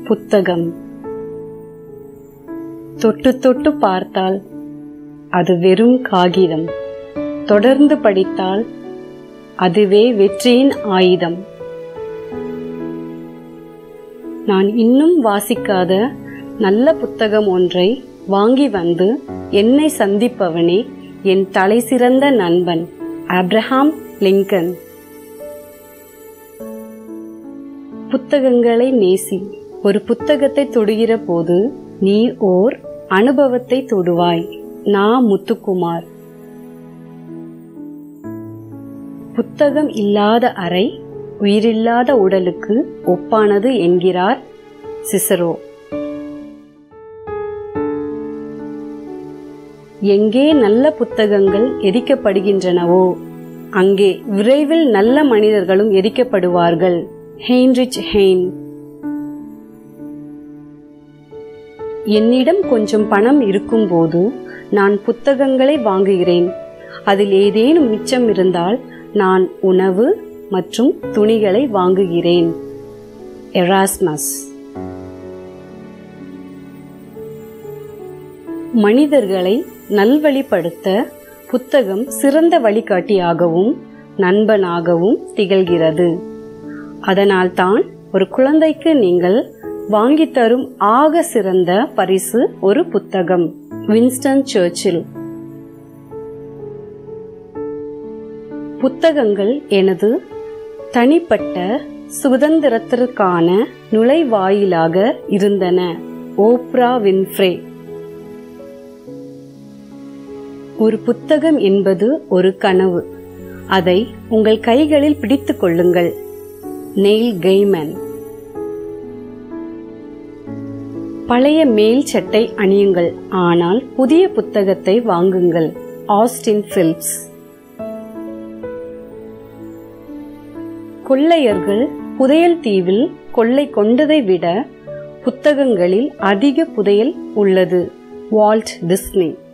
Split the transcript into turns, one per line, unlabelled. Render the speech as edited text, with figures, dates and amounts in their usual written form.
புத்தகம். தொட்டு தொட்டு பார்த்தால் அது வெறும் காகிதம். தொடர்ந்து படித்தால் அதுவே வெற்றியின் ஆயுதம். நான் இன்னும் வாசிக்காத நல்ல புத்தகம் ஒன்றை வாங்கி வந்து என்னை சந்திப்பவனே என் தலை சிறந்த நண்பன். Abraham Lincoln. புத்தகங்களை நேசி. ஒரு புத்தகத்தை தொடுகிற போது நீ ஓர் அனுபவத்தை தொடுவாய். நா. முத்துக்குமார். புத்தகம் இல்லாத அறை உயிரில்லாத உடலுக்கு ஒப்பானது என்கிறார் சிசரோ. எங்கே நல்ல புத்தகங்கள் எரிக்கப்படுகின்றனவோ அங்கே விரைவில் நல்ல மனிதர்களும் எரிக்கப்படுவார்கள். Heinrich Hein. என்னிடம் கொஞ்சம் பணம் இருக்கும்போது நான் புத்தகங்களை வாங்குகிறேன். அதில் ஏதேனும் மிச்சம் இருந்தால் நான் உணவு மற்றும் துணிகளை வாங்குகிறேன். எராஸ்மஸ். மனிதர்களை நல்வழிப்படுத்த புத்தகம் சிறந்த வழிகாட்டியாகவும் நண்பனாகவும் திகழ்கிறது. அதனால்தான் ஒரு குழந்தைக்கு நீங்கள் வாங்கி தரும் ஆக சிறந்த பரிசு ஒரு புத்தகம். Winston Churchill. புத்தகங்கள் எனது தனிப்பட்ட சுதந்திரத்திற்கான நுழைவாயிலாக இருந்தன. Oprah Winfrey. ஒரு புத்தகம் என்பது ஒரு கனவு. அதை உங்கள் கைகளில் பிடித்துக் கொள்ளுங்கள். Neil Gaiman. பழைய மேல் சட்டை அணியுங்கள், ஆனால் புதிய புத்தகத்தை வாங்குங்கள். Austin Phelps. கொள்ளையர்கள் புதையல் தீவில் கொள்ளை கொண்டதை விட புத்தகங்களில் அதிக புதையல் உள்ளது. Walt Disney.